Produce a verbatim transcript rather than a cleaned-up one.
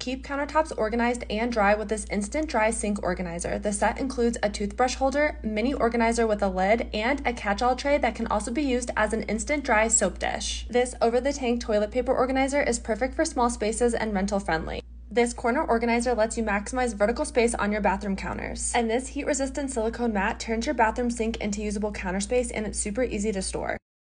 Keep countertops organized and dry with this instant dry sink organizer. The set includes a toothbrush holder, mini organizer with a lid, and a catch-all tray that can also be used as an instant dry soap dish. This over-the-tank toilet paper organizer is perfect for small spaces and rental friendly. This corner organizer lets you maximize vertical space on your bathroom counters. And this heat-resistant silicone mat turns your bathroom sink into usable counter space, and it's super easy to store.